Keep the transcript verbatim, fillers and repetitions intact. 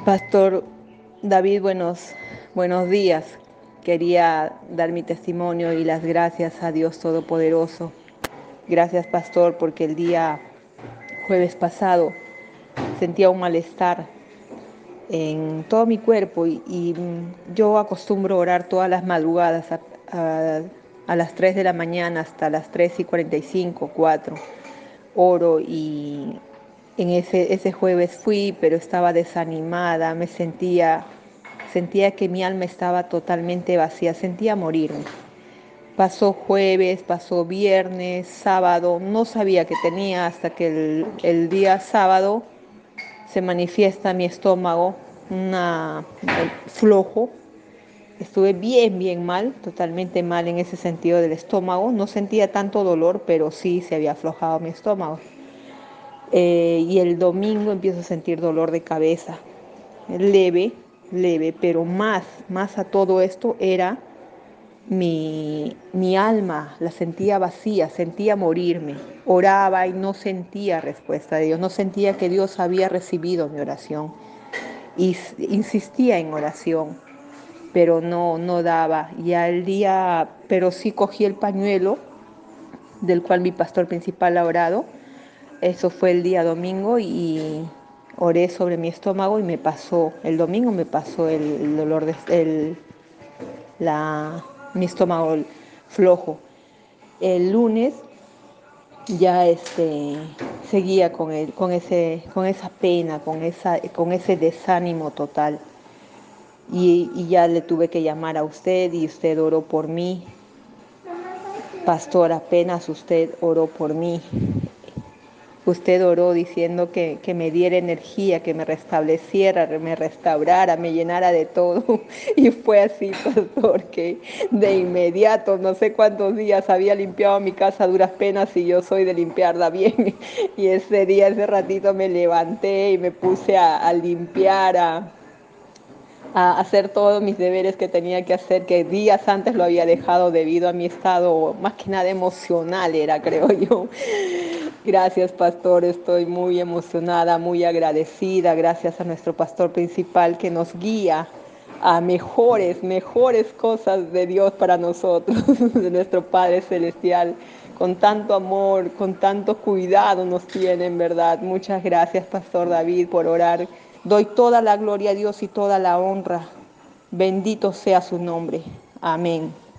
Pastor David, buenos, buenos días. Quería dar mi testimonio y las gracias a Dios Todopoderoso. Gracias, Pastor, porque el día jueves pasado sentía un malestar en todo mi cuerpo y, y yo acostumbro orar todas las madrugadas a, a, a las tres de la mañana hasta las tres y cuarenta y cinco, cuatro. Oro y en ese, ese jueves fui, pero estaba desanimada, me sentía, sentía que mi alma estaba totalmente vacía, sentía morirme. Pasó jueves, pasó viernes, sábado, no sabía que tenía hasta que el, el día sábado se manifiesta mi estómago, una flojo. Estuve bien, bien mal, totalmente mal en ese sentido del estómago. No sentía tanto dolor, pero sí se había aflojado mi estómago. Eh, y el domingo empiezo a sentir dolor de cabeza, leve, leve, pero más, más a todo esto era mi, mi alma, la sentía vacía, sentía morirme. Oraba y no sentía respuesta de Dios, no sentía que Dios había recibido mi oración. Y insistía en oración, pero no, no daba. Y al día, pero sí cogí el pañuelo del cual mi pastor principal ha orado. Eso fue el día domingo y oré sobre mi estómago y me pasó, el domingo me pasó el, el dolor de el, la, mi estómago flojo. El lunes ya este, seguía con, el, con, ese, con esa pena, con, esa, con ese desánimo total. Y, y ya le tuve que llamar a usted y usted oró por mí. Pastor, apenas usted oró por mí. Usted oró diciendo que, que me diera energía, que me restableciera, me restaurara, me llenara de todo. Y fue así, pastor, que de inmediato, no sé cuántos días había limpiado mi casa a duras penas y yo soy de limpiarla bien. Y ese día, ese ratito me levanté y me puse a, a limpiar, a, a hacer todos mis deberes que tenía que hacer, que días antes lo había dejado debido a mi estado, más que nada emocional era, creo yo. Gracias, pastor, estoy muy emocionada, muy agradecida, gracias a nuestro pastor principal que nos guía a mejores, mejores cosas de Dios para nosotros, de nuestro Padre Celestial. Con tanto amor, con tanto cuidado nos tiene, en verdad. Muchas gracias, Pastor David, por orar. Doy toda la gloria a Dios y toda la honra. Bendito sea su nombre. Amén.